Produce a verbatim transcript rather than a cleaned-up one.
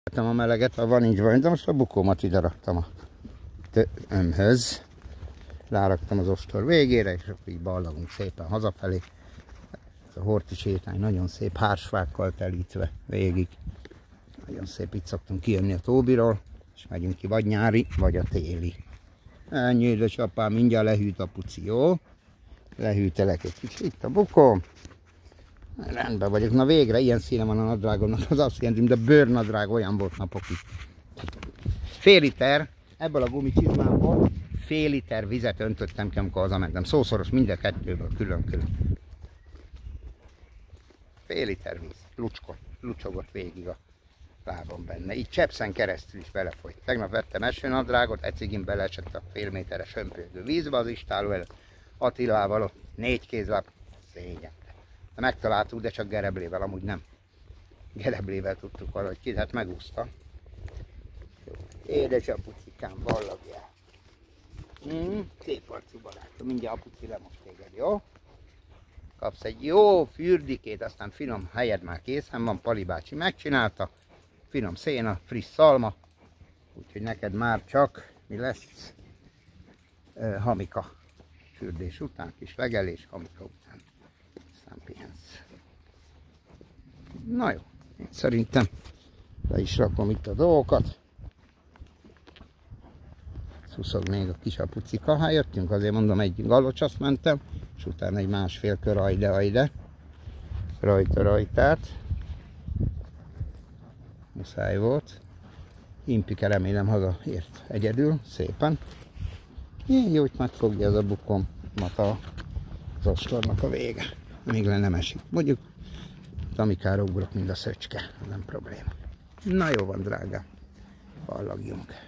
A meleget, ha van így van, de most a bukómat ide raktam a ömhöz. Ráraktam az ostor végére, és akkor így ballagunk szépen hazafelé. Ez a horti sétány nagyon szép, hársfákkal telítve végig. Nagyon szép, itt szoktunk kijönni a Tóbiról, és megyünk ki vagy nyári, vagy a téli. Ennyi, édesapám, mindjárt lehűt a puci, jó? Lehűtelek egy kicsit. Itt a bukóm. Rendben vagyok. Na végre ilyen színe van a nadrágomnak. Az azt jelenti, mint a bőrnadrág, olyan volt napokig. Fél liter, ebből a gumicsizmából fél liter vizet öntöttem ki, amikor hazamentem. Szószoros mind kettőből külön-külön. Fél liter víz. Lucskot, lucsogott végig a lábam benne. Így csepszen keresztül is belefolyt. Tegnap vettem esőnadrágot, ecigin beleesett a fél méteres hömpölygő vízbe az istáló előtt. Attilával ott négy kézláb szégyen. De megtaláltuk, de csak gereblével, amúgy nem. Gereblével tudtuk valahogy ki, hát megúszta. Édesapucikám, ballagjál. Mm, szép arcú barátom, mindjárt apuci lemos téged, jó? Kapsz egy jó fürdikét, aztán finom helyed már készen van, Pali bácsi megcsinálta. Finom széna, friss szalma. Úgyhogy neked már csak, mi lesz? E, hamika. Fürdés után, kis legelés, hamika után. Aztán pihensz. Na jó, én szerintem le is rakom itt a dolgokat. Szuszog még a kis apucika. Hát jöttünk, azért mondom, egy galocsaszt mentem, és utána egy másfél kör ajde-ajde. Rajta-rajtát. Muszáj volt. Impike remélem hazaért egyedül, szépen. Ilyen jót megfogja az a bukomat az ostornak a vége. Még le nem esik. Mondjuk Tamikára ugrok, mint a szöcske. Nem probléma. Na jó van, drágám. Ballagjunk.